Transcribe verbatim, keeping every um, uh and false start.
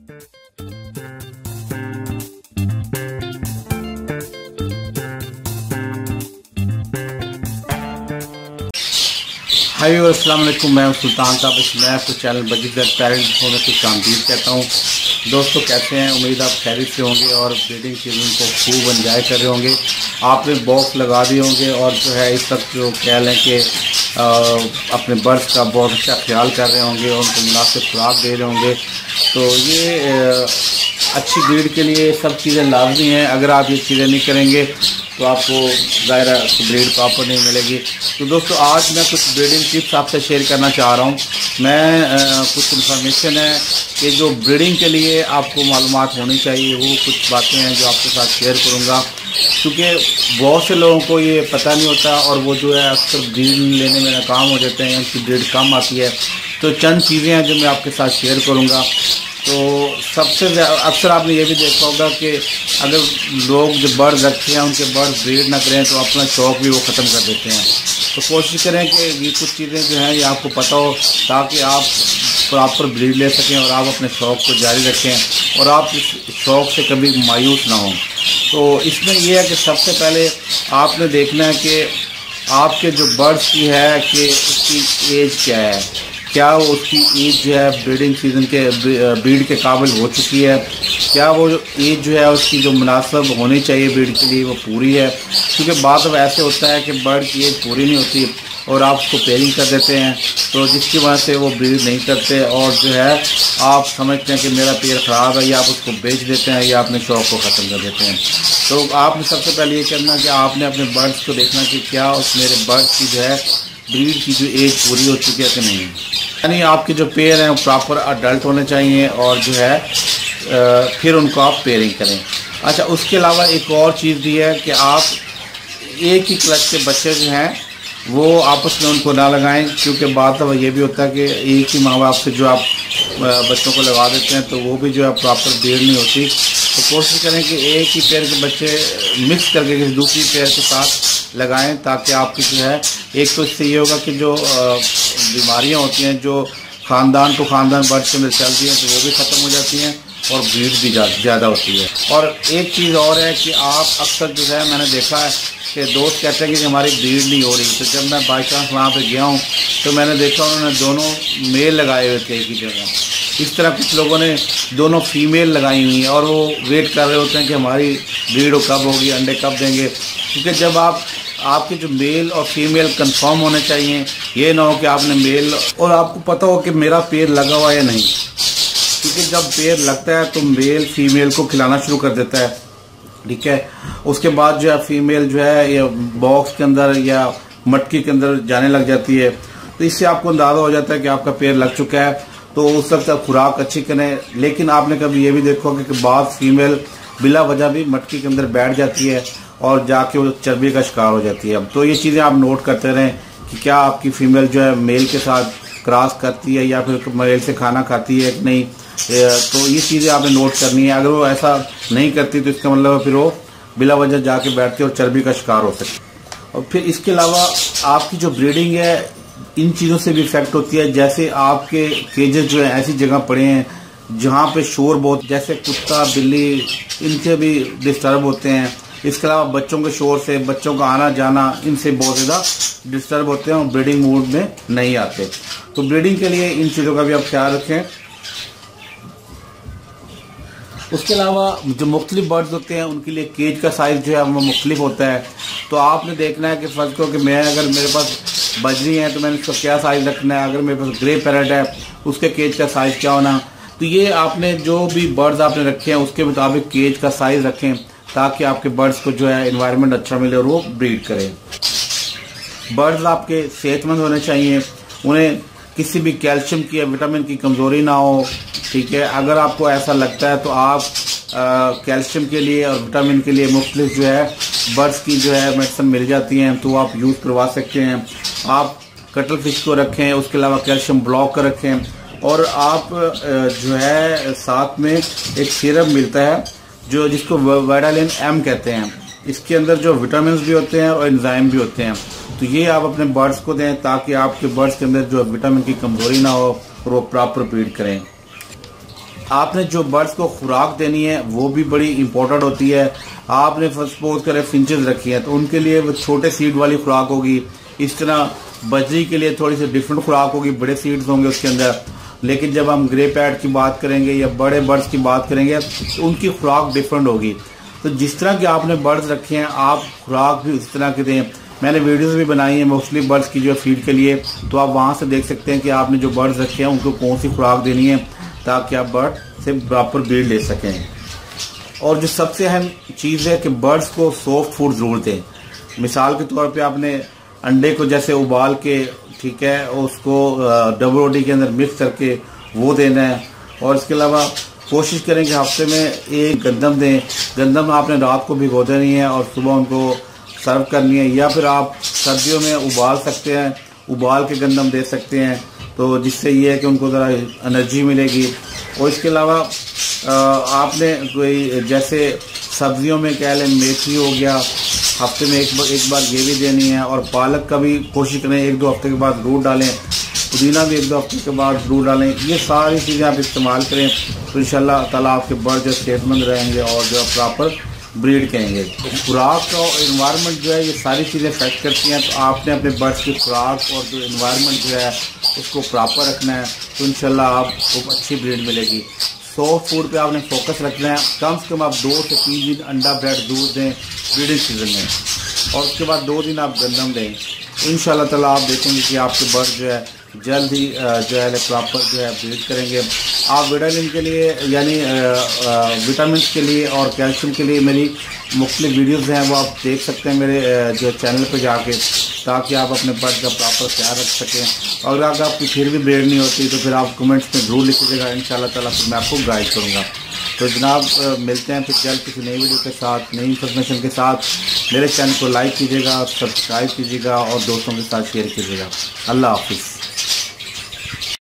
हाय अस्सलाम वालेकुम, मैं सुल्तान साहब। इस मैं आपको चैनल budgies पेरेंटल में कुछ आमदीद कहता हूँ। दोस्तों कैसे हैं? उम्मीद आप खैरियत से होंगे और ब्रीडिंग सीजन को खूब एंजॉय कर रहे होंगे। आपने बॉक्स लगा दिए होंगे और जो है इस वक्त जो कह लें कि अपने बर्ड्स का बहुत अच्छा ख्याल कर रहे होंगे और उनको मुनासिब खुराक दे रहे होंगे। तो ये आ, अच्छी ब्रीड के लिए सब चीज़ें लाजमी हैं। अगर आप ये चीज़ें नहीं करेंगे तो आपको ज़ाहिर ब्रीड प्रॉपर नहीं मिलेगी। तो दोस्तों आज मैं कुछ ब्रीडिंग टिप्स आपसे शेयर करना चाह रहा हूँ। मैं आ, कुछ इन्फॉर्मेशन है कि जो ब्रीडिंग के लिए आपको मालूमात होनी चाहिए, वो कुछ बातें हैं जो आपके साथ शेयर करूँगा, क्योंकि बहुत से लोगों को ये पता नहीं होता और वो जो है अक्सर ब्रीड लेने में नाकाम हो जाते हैं, उनकी ब्रीड कम आती है। तो चंद चीज़ें हैं जो मैं आपके साथ शेयर करूँगा। तो सबसे अक्सर आपने ये भी देखा होगा कि अगर लोग जो बर्ड रखते हैं उनके बर्ड ब्रीड ना करें तो अपना शौक़ भी वो ख़त्म कर देते हैं। तो कोशिश करें कि ये कुछ चीज़ें जो हैं ये आपको पता हो, ताकि आप प्रॉपर ब्रीड ले सकें और आप अपने शौक़ को जारी रखें और आप इस शौक़ से कभी मायूस ना हों। तो इसमें यह है कि सबसे पहले आपने देखना है कि आपके जो बर्ड्स की है कि उसकी एज क्या है, क्या वो उसकी एज जो है ब्रीडिंग सीजन के ब्रीड के काबिल हो चुकी है, क्या वो एज जो है उसकी जो मुनासिब होनी चाहिए ब्रीड के लिए वो पूरी है। क्योंकि बात अब ऐसे होता है कि बर्ड की एज पूरी नहीं होती और आप उसको पेयरिंग कर देते हैं, तो जिसकी वजह से वो ब्रीड नहीं करते और जो है आप समझते हैं कि मेरा पेयर ख़राब है, या आप उसको बेच देते हैं या अपने शौक़ को ख़त्म कर देते हैं। तो आपने सबसे पहले ये करना कि आपने अपने बर्ड्स को देखना कि क्या उस मेरे बर्ड्स की जो है ब्रीड की जो एज पूरी हो चुकी है कि नहीं। यानी आपके जो पेयर हैं वो प्रॉपर अडल्ट होने चाहिए और जो है आ, फिर उनको आप पेयरिंग करें। अच्छा, उसके अलावा एक और चीज़ दी है कि आप एक ही क्लच के बच्चे जो हैं वो आपस में उनको ना लगाएं, क्योंकि बात अब ये भी होता है कि एक ही माँ बाप से जो आप बच्चों को लगा देते हैं तो वो भी जो है प्रॉपर ब्रीड नहीं होती। तो कोशिश करें कि एक ही पेयर के बच्चे मिक्स करके किसी दूसरी पेयर के साथ लगाएं, ताकि आपकी जो है एक तो इससे ये होगा कि जो बीमारियां होती हैं जो ख़ानदान तो ख़ानदान बर्ड के अंदर चलती हैं तो वो भी ख़त्म हो जाती हैं और ब्रीड भी ज़्यादा होती है। और एक चीज़ और है कि आप अक्सर जो है मैंने देखा है कि दोस्त कहते हैं कि हमारी ब्रीड नहीं हो रही। तो जब मैं बाई चांस वहाँ पर गया हूँ तो मैंने देखा उन्होंने दोनों मेल लगाए हुए थे एक ही जगह। इस तरह कुछ लोगों ने दोनों फीमेल लगाई हुई हैं और वो वेट कर रहे होते हैं कि हमारी ब्रीड कब होगी, अंडे कब देंगे। क्योंकि जब आप आपके जो मेल और फीमेल कंफर्म होने चाहिए, ये ना हो कि आपने मेल और आपको पता हो कि मेरा पेड़ लगा हुआ है नहीं, क्योंकि जब पेड़ लगता है तो मेल फीमेल को खिलाना शुरू कर देता है, ठीक है। उसके बाद जो है फीमेल जो है या बॉक्स के अंदर या मटकी के अंदर जाने लग जाती है। तो इससे आपको अंदाजा हो जाता है कि आपका पेड़ लग चुका है। तो उस वक्त आप खुराक अच्छी करें, लेकिन आपने कभी ये भी देखो कि बाद फीमेल बिला वजह भी मटकी के अंदर बैठ जाती है और जाके वो चर्बी का शिकार हो जाती है। तो ये चीज़ें आप नोट करते रहें कि क्या आपकी फीमेल जो है मेल के साथ क्रॉस करती है या फिर मेल से खाना खाती है कि नहीं। तो ये चीज़ें आपने नोट करनी है। अगर वो ऐसा नहीं करती तो इसका मतलब फिर वो बिला वजह जाके बैठती है और चर्बी का शिकार हो सकती है। और फिर इसके अलावा आपकी जो ब्रीडिंग है इन चीज़ों से भी इफेक्ट होती है। जैसे आपके केजेस जो है ऐसी जगह पड़े हैं जहाँ पे शोर बहुत, जैसे कुत्ता बिल्ली, इनसे भी डिस्टर्ब होते हैं। इसके अलावा बच्चों के शोर से, बच्चों का आना जाना, इनसे बहुत ज़्यादा डिस्टर्ब होते हैं और ब्रीडिंग मूड में नहीं आते। तो ब्रीडिंग के लिए इन चीज़ों का भी आप ख्याल रखें। उसके अलावा जो मुख्तलिफ बर्ड्स होते हैं उनके लिए केज का साइज़ जो है वो मुख्तलिफ होता है। तो आपने देखना है कि फर्ज करो कि मैं अगर मेरे पास बजरी है तो मैंने उसका क्या साइज़ रखना है, अगर मेरे पास ग्रे पैरेट है उसके केज का साइज़ क्या होना। तो ये आपने जो भी बर्ड्स आपने रखे हैं उसके मुताबिक केज का साइज़ रखें, ताकि आपके बर्ड्स को जो है एनवायरनमेंट अच्छा मिले और वो ब्रीड करें। बर्ड्स आपके सेहतमंद होने चाहिए, उन्हें किसी भी कैल्शियम की या विटामिन की कमज़ोरी ना हो, ठीक है। अगर आपको ऐसा लगता है तो आप कैल्शियम के लिए और विटामिन के लिए मुख्तलिफ जो है बर्ड्स की जो है मेडिसिन मिल जाती हैं, तो आप यूज़ करवा सकते हैं। आप कटल फिश को रखें, उसके अलावा कैल्शियम ब्लॉक कर रखें, और आप जो है साथ में एक सिरप मिलता है जो जिसको वाइटालिन एम कहते हैं। इसके अंदर जो विटामिन भी होते हैं और एंजाइम भी होते हैं। तो ये आप अपने बर्ड्स को दें ताकि आपके बर्ड्स के अंदर जो विटामिन की कमजोरी ना हो और वो प्रॉपर ब्रीड करें। आपने जो बर्ड्स को खुराक देनी है वो भी बड़ी इंपॉर्टेंट होती है। आपने सपोज करें फिंचेस रखी हैं तो उनके लिए वो छोटे सीड वाली खुराक होगी। इस तरह बजरी के लिए थोड़ी सी डिफरेंट खुराक होगी, बड़े सीड्स होंगे उसके अंदर। लेकिन जब हम ग्रे पैड की बात करेंगे या बड़े बर्ड्स की बात करेंगे तो उनकी खुराक डिफरेंट होगी। तो जिस तरह के आपने बर्ड्स रखे हैं आप खुराक भी उस तरह के दें। मैंने वीडियोस भी बनाई है मोस्टली बर्ड्स की जो फीड के लिए, तो आप वहाँ से देख सकते हैं कि आपने जो बर्ड्स रखे हैं उनको कौन सी खुराक देनी है ताकि आप बर्ड से प्रॉपर ब्रीड ले सकें। और जो सबसे अहम चीज़ है कि बर्ड्स को सॉफ्ट फूड ज़रूर दें। मिसाल के तौर पे आपने अंडे को जैसे उबाल के, ठीक है, उसको डबल रोटी के अंदर मिक्स करके वो देना है। और इसके अलावा कोशिश करें कि हफ्ते में एक गंदम दें। गंदम आपने रात को भिगो देनी है और सुबह उनको सर्व करनी है, या फिर आप सर्दियों में उबाल सकते हैं, उबाल के गंदम दे सकते हैं, तो जिससे ये है कि उनको ज़रा एनर्जी मिलेगी। और इसके अलावा आपने कोई जैसे सब्जियों में कह लें मेथी हो गया, हफ्ते में एक बार एक बार ये भी देनी है। और पालक का भी कोशिश करें एक दो हफ्ते के बाद रूट डालें, पुदीना भी एक दो हफ्ते के बाद रूट डालें। ये सारी चीज़ें आप इस्तेमाल करें तो इंशाल्लाह ताला आपके बर्ड जो सेहतमंद रहेंगे और जो प्रॉपर ब्रीड कहेंगे। तो खुराक का इन्वायरमेंट जो है ये सारी चीज़ें इफेक्ट करती हैं। तो आपने अपने बर्ड्स की खुराक और जो इन्वायरमेंट जो है उसको प्रॉपर रखना है तो इंशाल्लाह आपको अच्छी ब्रीड मिलेगी। सॉफ्ट फूड पे आपने फोकस रखना है। कम से कम आप दो से तीन दिन अंडा ब्रेड दूध दें ब्रीडिंग सीजन में, और उसके बाद दो दिन आप गंदम दें। इंशाल्लाह ताला आप देखेंगे कि आपके बर्ड जो है जल्द ही जो है प्रॉपर जो है ब्रीड करेंगे। आप विटामिन के लिए यानी विटामिन के लिए और कैल्शियम के लिए मेरी मुख्तलिफ वीडियोज़ हैं वो आप देख सकते हैं मेरे जो चैनल पर जाके, ताकि आप अपने बर्ड का प्रॉपर ख्याल रख सकें। और अगर आपकी फिर भी ब्रीड नहीं होती तो फिर आप कमेंट्स में ज़रूर लिखिएगा, इंशाल्लाह ताला फिर मैं आपको गाइड करूँगा। तो जनाब मिलते हैं फिर जल्द किसी नई वीडियो के साथ, नई इन्फॉर्मेशन के साथ। मेरे चैनल को लाइक कीजिएगा, सब्सक्राइब कीजिएगा और दोस्तों के साथ शेयर कीजिएगा। अल्लाह हाफिज़।